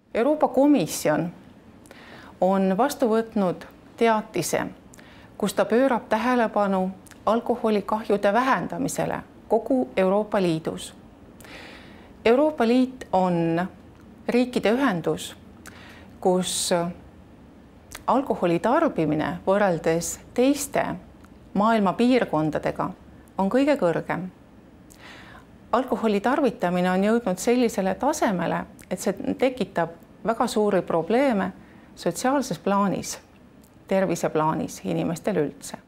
Euroopa Komisjon on vastu võtnud teatise, kus ta pöörab tähelepanu alkoholikahjude vähendamisele kogu Euroopa Liidus. Euroopa Liit on riikide ühendus, kus alkoholi tarbimine võrreldes teiste maailma piirkondadega on kõige kõrgem. Alkoholi tarvitamine on jõudnud sellisele tasemele, et see tekitab väga suuri probleeme sotsiaalses plaanis, terviseplaanis inimestel üldse.